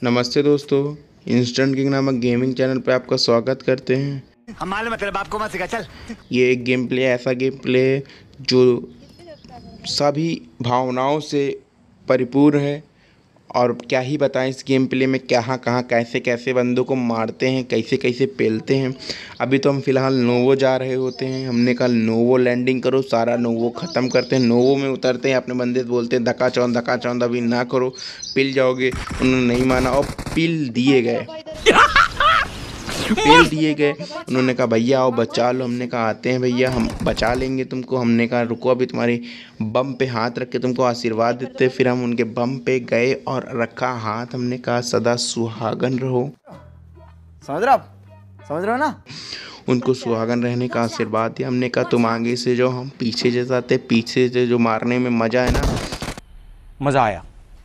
नमस्ते दोस्तों, instant king नामक गेमिंग चैनल पे आपका स्वागत करते हैं। हम मालूम है तेरे बाप को मत सिखा चल। ये एक गेम प्ले ऐसा गेम प्ले जो सभी भावनाओं से परिपूर्ण है। और क्या ही बताएं, इस गेम प्ले में कहाँ कहाँ कैसे कैसे बंदों को मारते हैं, कैसे कैसे पेलते हैं। अभी तो हम फिलहाल नोवो जा रहे होते हैं। हमने कहा नोवो लैंडिंग करो, सारा नोवो ख़त्म करते हैं। नोवो में उतरते हैं, अपने बंदे बोलते हैं धक्का चौंध अभी ना करो, पिल जाओगे। उन्होंने नहीं माना और पिल दिए गए। पेल दिए गए। उन्होंने कहा भैया आओ बचा लो। हमने कहा आते हैं भैया, हम बचा लेंगे तुमको। हमने कहा रुको, अभी तुम्हारी बम पे हाथ रख के तुमको आशीर्वाद देते। फिर हम उनके बम पे गए और रखा हाथ। हमने कहा सदा सुहागन रहो। समझ रहे हो ना। उनको सुहागन रहने का आशीर्वाद दिया। हमने कहा तुम आगे से जो, हम पीछे से जाते। पीछे से जो मारने में मजा है ना, मजा आया।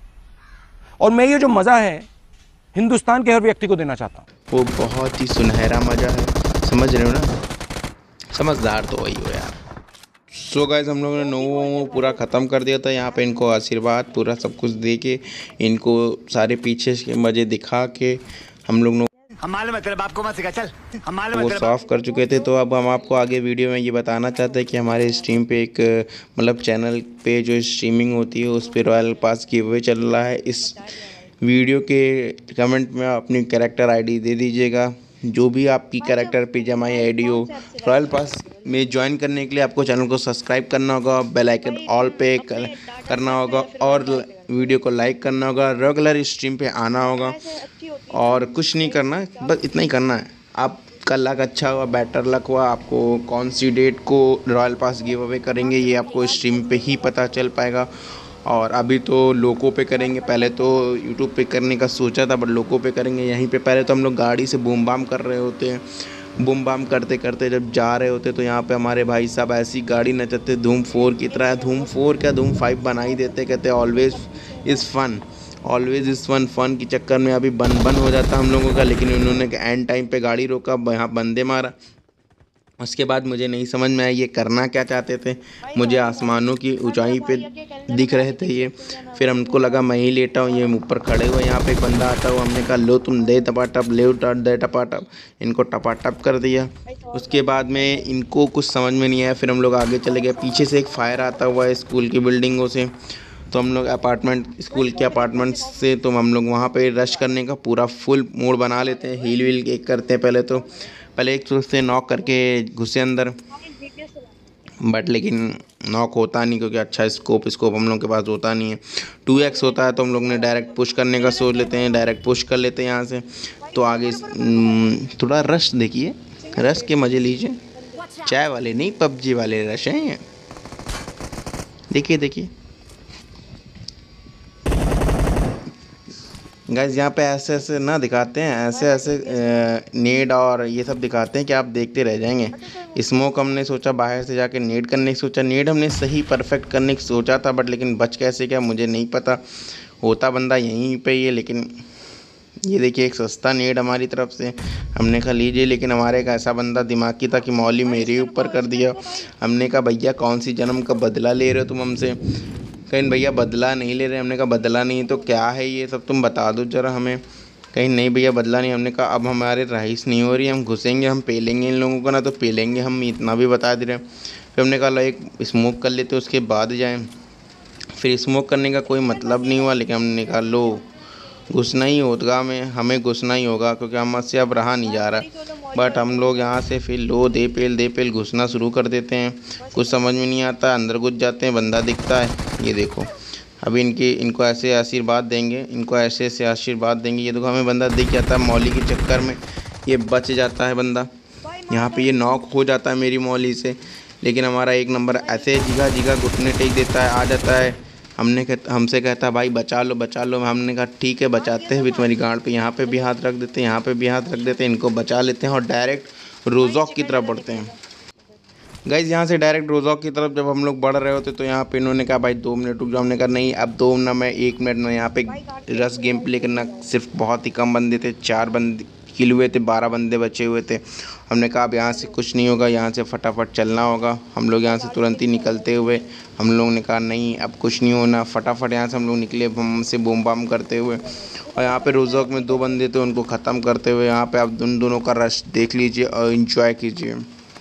और मैं ये जो मजा है हिंदुस्तान के हर व्यक्ति को देना चाहता हूँ। वो बहुत ही सुनहरा मजा है। समझ रहे हो ना, समझदार तो वही हो यार। सो गाइस, हम लोगों ने नोवो पूरा ख़त्म कर दिया था। यहाँ पे इनको आशीर्वाद पूरा सब कुछ दे के, इनको सारे पीछे के मज़े दिखा के हम लोग हम मालूम है तेरे बाप को मत सिखा चल। हम मालूम है वो तेरे साफ़ कर चुके थे। तो अब हम आपको आगे वीडियो में ये बताना चाहते हैं कि हमारे स्ट्रीम पे एक मतलब चैनल पे जो स्ट्रीमिंग होती है उस पर रॉयल पास गिव अवे चल रहा है। इस वीडियो के कमेंट में अपनी कैरेक्टर आईडी दे दीजिएगा। जो भी आपकी कैरेक्टर पे जमाई आईडी हो, रॉयल पास में ज्वाइन करने के लिए आपको चैनल को सब्सक्राइब करना होगा, बेल आइकन ऑल पे करना होगा और वीडियो को लाइक करना होगा। रेगुलर स्ट्रीम पे आना होगा और कुछ नहीं करना, बस इतना ही करना है। आपका लक अच्छा हुआ, बेटर लक हुआ, आपको कौन सी डेट को रॉयल पास गिव अवे करेंगे ये आपको स्ट्रीम पे ही पता चल पाएगा। और अभी तो लोको पे करेंगे, पहले तो यूट्यूब पे करने का सोचा था बट लोको पे करेंगे। यहीं पे पहले तो हम लोग गाड़ी से बूम बाम कर रहे होते हैं। बूम बाम करते करते जब जा रहे होते तो यहाँ पे हमारे भाई साहब ऐसी गाड़ी नचाते धूम 4 की तरह। धूम 4 क्या, धूम 5 बना ही देते। कहते always is fun, always is fun. Fun के चक्कर में अभी बन हो जाता हम लोगों का। लेकिन उन्होंने एंड टाइम पे गाड़ी रोका, यहाँ बंदे मारा। उसके बाद मुझे नहीं समझ में आया ये करना क्या चाहते थे। मुझे आसमानों की ऊंचाई पे दिख रहे थे ये। फिर हमको लगा मैं ही लेटा हूँ, ये ऊपर खड़े हुए। यहाँ पे एक बंदा आता हुआ, हमने कहा लो तुम दे टपाटप, ले दे टपाटप। इनको टपाटप कर दिया। उसके बाद में इनको कुछ समझ में नहीं आया। फिर हम लोग आगे चले गए। पीछे से एक फायर आता हुआ है स्कूल की बिल्डिंगों से। तो हम लोग स्कूल के अपार्टमेंट से तो हम लोग वहाँ पे रश करने का पूरा फुल मोड बना लेते हैं। हील वील एक करते हैं पहले एक से नॉक करके घुसे अंदर। बट लेकिन नॉक होता नहीं क्योंकि अच्छा स्कोप हम लोग के पास होता नहीं है। 2x होता है तो हम लोग ने डायरेक्ट पुश करने का सोच लेते हैं, डायरेक्ट पुश कर लेते हैं यहाँ से। तो आगे थोड़ा रश देखिए, रश के मज़े लीजिए। चाय वाले नहीं, पबजी वाले रश हैं ये। देखिए गाइस, यहाँ पे ऐसे ऐसे ना दिखाते हैं, ऐसे नेड और ये सब दिखाते हैं कि आप देखते रह जाएंगे। स्मोक हमने सोचा बाहर से जाके नेड करने की सोचा। नेड हमने सही परफेक्ट करने की सोचा था बट लेकिन बच कैसे क्या मुझे नहीं पता। होता बंदा यहीं पे ही है। लेकिन ये देखिए एक सस्ता नेड हमारी तरफ से, हमने कहा लीजिए। लेकिन हमारे एक ऐसा बंदा दिमागी था कि मौली मेरे ऊपर कर दिया। हमने कहा भैया कौन सी जन्म का बदला ले रहे हो तुम हमसे। कहीं भैया बदला नहीं ले रहे। हमने कहा बदला नहीं तो क्या है ये सब, तुम बता दो ज़रा हमें। कहीं नहीं भैया बदला नहीं। हमने कहा अब हमारे रईस नहीं हो रही, हम घुसेंगे, हम पेलेंगे इन लोगों को ना तो पेलेंगे हम, इतना भी बता दे रहे हैं। फिर हमने कहा लो एक स्मोक कर लेते उसके बाद जाएं। फिर स्मोक करने का कोई मतलब नहीं हुआ। लेकिन हमने कहा लो घुसना ही होगा, हमें घुसना ही होगा क्योंकि हमसे अब रहा नहीं जा रहा। बट हम लोग यहाँ से फिर लो दे पेल घुसना शुरू कर देते हैं। कुछ समझ में नहीं आता, अंदर घुस जाते हैं। बंदा दिखता है, ये देखो। अभी इनको ऐसे आशीर्वाद देंगे, इनको ऐसे आशीर्वाद देंगे। ये देखो हमें बंदा दिख जाता है मौली के चक्कर में, ये बच जाता है बंदा। यहाँ पे ये नॉक हो जाता है मेरी मौली से। लेकिन हमारा एक नंबर ऐसे जिगा घुटने टेक देता है, आ जाता है। हमसे कहता भाई बचा लो। हमने कहा ठीक है बचाते हैं भी तुम्हारी गांड पे। यहाँ पे भी हाथ रख देते हैं, यहाँ पे भी हाथ रख देते हैं। इनको बचा लेते हैं और डायरेक्ट रोज़ॉक की तरफ बढ़ते हैं। गाइस यहाँ से डायरेक्ट रोज़ॉक की तरफ जब हम लोग बढ़ रहे होते तो यहाँ पे इन्होंने कहा भाई 2 मिनट रुक जाओ। हमने कहा नहीं अब 2 ना, मैं 1 मिनट ना। यहाँ पे रश गेम प्ले करना, सिर्फ बहुत ही कम बंदे थे, 4 बंदे किल हुए थे, 12 बंदे बचे हुए थे। हमने कहा अब यहाँ से कुछ नहीं होगा, यहाँ से फटाफट चलना होगा। हम लोग यहाँ से तुरंत ही निकलते हुए हम लोग ने कहा नहीं अब कुछ नहीं होना। फटाफट यहाँ से हम लोग निकले बम से बूम बाम करते हुए। और यहाँ पे रोज़ोक में 2 बंदे थे, उनको ख़त्म करते हुए यहाँ पे आप उन दोनों का रश देख लीजिए और इन्जॉय कीजिए।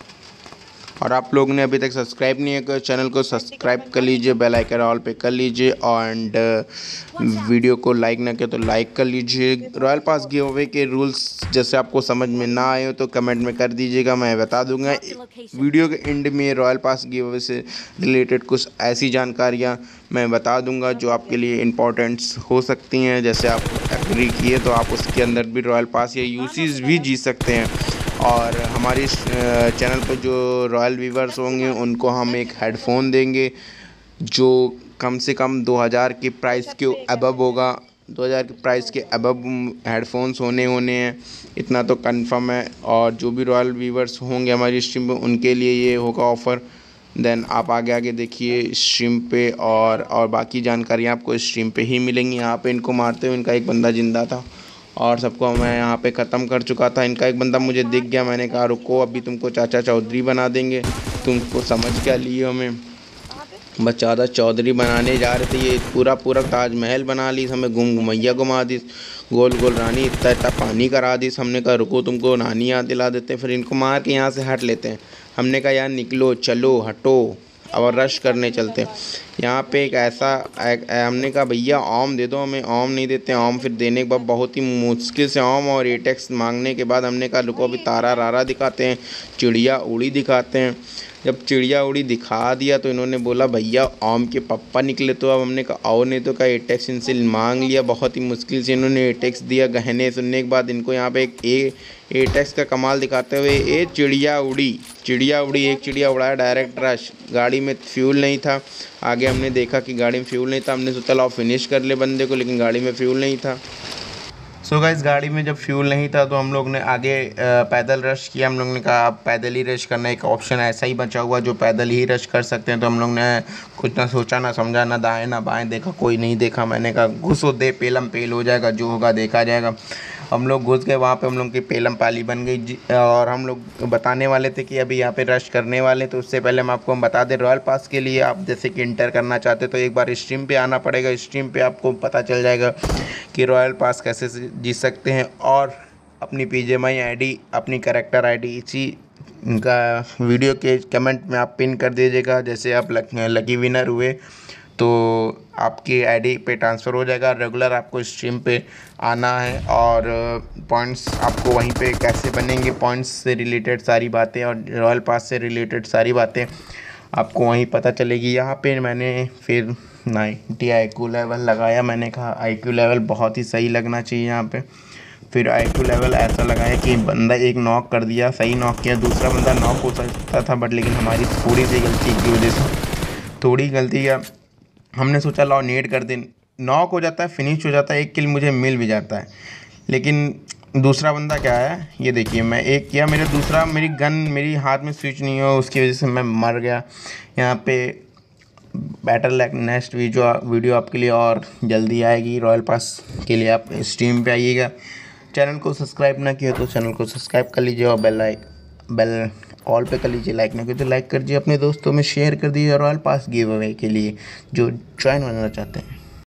और आप लोग ने अभी तक सब्सक्राइब नहीं है चैनल को सब्सक्राइब कर लीजिए, बेल आइकन ऑल पे कर लीजिए एंड वीडियो को लाइक ना किया तो लाइक कर लीजिए। रॉयल पास गिव अवे के रूल्स जैसे आपको समझ में ना आए हो तो कमेंट में कर दीजिएगा, मैं बता दूंगा। वीडियो के एंड में रॉयल पास गिव अवे से रिलेटेड कुछ ऐसी जानकारियाँ मैं बता दूंगा जो आपके लिए इम्पोर्टेंट्स हो सकती हैं। जैसे आप एग्री किए तो आप उसके अंदर भी रॉयल पास या यूसीज भी जीत सकते हैं। और हमारे इस चैनल पर जो रॉयल व्यूवर्स होंगे उनको हम एक हेडफोन देंगे जो कम से कम 2000 के प्राइस के अबव होगा। 2000 के प्राइस के अबव हेडफोन्स होने हैं, इतना तो कंफर्म है। और जो भी रॉयल व्यूवर्स होंगे हमारी स्ट्रीम पे उनके लिए ये होगा ऑफ़र। देन आप आगे देखिए स्ट्रीम पे और बाकी जानकारियाँ आपको स्ट्रीम पे ही मिलेंगी। यहाँ पे इनको मारते हुए इनका एक बंदा ज़िंदा था और सबको मैं यहाँ पे ख़त्म कर चुका था। इनका एक बंदा मुझे दिख गया, मैंने कहा रुको अभी तुमको चाचा चौधरी बना देंगे, तुमको समझ क्या लिए हमें। बस चाचा चौधरी बनाने जा रहे थे, ये पूरा ताजमहल बना ली, हमें घुमैया घुमा दी, गोल रानी, इतना पानी करा दी। हमने कहा रुको तुमको नानी याद दिला देते हैं, फिर इनको मार के यहाँ से हट लेते हैं। हमने कहा यार निकलो चलो हटो और रश करने चलते हैं। यहाँ पे एक ऐसा हमने कहा भैया ओम दे दो, हमें ओम नहीं देते। ओम फिर देने के बाद बहुत ही मुश्किल से ओम और एटेक्स मांगने के बाद हमने कहा रुको अभी तारा रारा दिखाते हैं, चिड़िया उड़ी दिखाते हैं। जब चिड़िया उड़ी दिखा दिया तो इन्होंने बोला भैया ओम के पप्पा निकले। तो अब हमने कहा आओ, नहीं तो कहा एटेक्स इनसे मांग लिया। बहुत ही मुश्किल से इन्होंने एटेक्स दिया। गहने सुनने के बाद इनको यहाँ पे एक एटेक्स का कमाल दिखाते हुए चिड़िया उड़ी, एक चिड़िया उड़ाया डायरेक्ट रश। गाड़ी में फ्यूल नहीं था, आगे हमने देखा कि गाड़ी में फ्यूल नहीं था, हमने सोचा लाओ फिनिश कर ले बंदे को, लेकिन गाड़ी में फ्यूल नहीं था। सो गाइस गाड़ी में जब फ्यूल नहीं था तो हम लोग ने आगे पैदल रश किया। हम लोग ने कहा पैदल ही रश करना, एक ऑप्शन ऐसा ही बचा हुआ जो पैदल ही रश कर सकते हैं। तो हम लोग ने कुछ ना सोचा ना समझा, ना दाएं ना बाएं देखा, कोई नहीं देखा। मैंने कहा घुसो दे पेलम पेल हो जाएगा, जो होगा देखा जाएगा। हम लोग घुस गए वहाँ पे, हम लोग की पेलम पाली बन गई। और हम लोग बताने वाले थे कि अभी यहाँ पे रश करने वाले, तो उससे पहले हम बता दें रॉयल पास के लिए आप जैसे कि इंटर करना चाहते तो एक बार स्ट्रीम पे आना पड़ेगा। स्ट्रीम पे आपको पता चल जाएगा कि रॉयल पास कैसे जीत सकते हैं। और अपनी PGMI ID, अपनी कैरेक्टर ID इसी का वीडियो के कमेंट में आप पिन कर दीजिएगा। जैसे आप लकी विनर हुए तो आपकी ID पे ट्रांसफ़र हो जाएगा। रेगुलर आपको स्ट्रीम पे आना है और पॉइंट्स आपको वहीं पे कैसे बनेंगे, पॉइंट्स से रिलेटेड सारी बातें और रॉयल पास से रिलेटेड सारी बातें आपको वहीं पता चलेगी। यहाँ पे मैंने फिर 90 IQ लेवल लगाया। मैंने कहा IQ लेवल बहुत ही सही लगना चाहिए यहाँ पे। फिर IQ लेवल ऐसा लगाया कि बंदा एक नॉक कर दिया, सही नॉक किया, दूसरा बंदा नॉक हो सकता था बट लेकिन हमारी थोड़ी सी गलती की वजह से थोड़ी गलती का हमने सोचा लाओ नेट कर दें, नॉक हो जाता है, फिनिश हो जाता है, एक किल मुझे मिल भी जाता है। लेकिन दूसरा बंदा क्या है ये देखिए, मैं एक किया, मेरी गन मेरी हाथ में स्विच नहीं हुआ, उसकी वजह से मैं मर गया। यहाँ पे बेटर लक नेक्स्ट वीडियो आपके लिए और जल्दी आएगी। रॉयल पास के लिए आप स्ट्रीम पे आइएगा। चैनल को सब्सक्राइब ना किया तो चैनल को सब्सक्राइब कर लीजिए और बेल ऑल पे कर लीजिए। लाइक ना किया तो लाइक कर दीजिए, अपने दोस्तों में शेयर कर दीजिए रॉयल पास गिव अवे के लिए जो ज्वाइन होना चाहते हैं।